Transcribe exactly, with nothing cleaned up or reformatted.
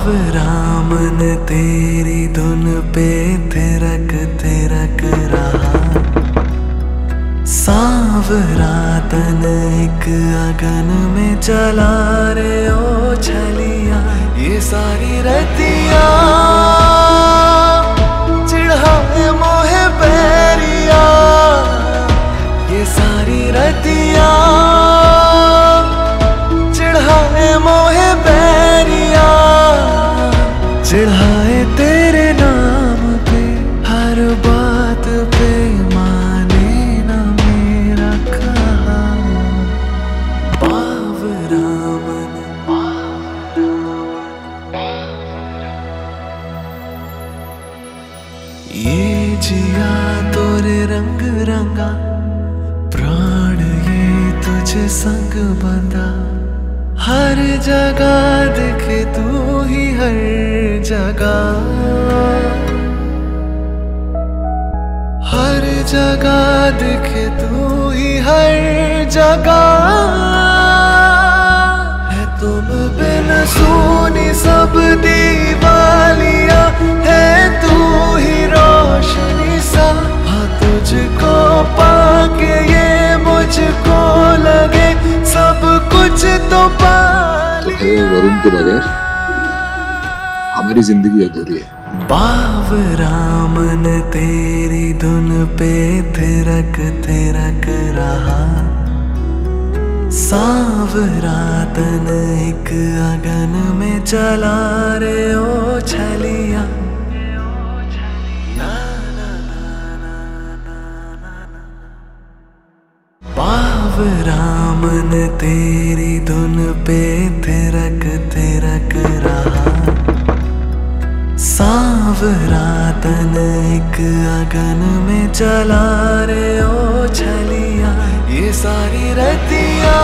बावरा मन तेरी धुन पे थिरक थिरक रहा, सांवरा तन एक अगन में चला रे ओ छलिया। ये सारी रतिया चिढ़ाए मोहे पैरिया, ये सारी रतिया चिढ़ाए मोहे पैरिया। चिढ़ाए तेरे नाम पे हर बात पे, माने ना मेरा कहा। बावरा मन ये जिया तोरे रंग रंगा, प्राण ये तुझे संग बंधा। हर जगह दिखे तू ही हर जगह, हर जगह दिखे तू ही हर जगह। है तुम बिन सुनी सब दीवालियां, है तू ही रोशनी सा। हाँ तुझको पाके ये मुझको लगे सब कुछ तो पा लिया। वरुण के बगैर हमारी जिंदगी अधूरी है। बावरा मन तेरी धुन पे थिरक थिरक रहा, सांवरा तन एक अगन में चला रे ओ छलिया। बावरा मन तेरी धुन पे थिरक थिरक रहा, सांवरा तन एक अगन में चला रे ओ छलिया। ये सारी रतिया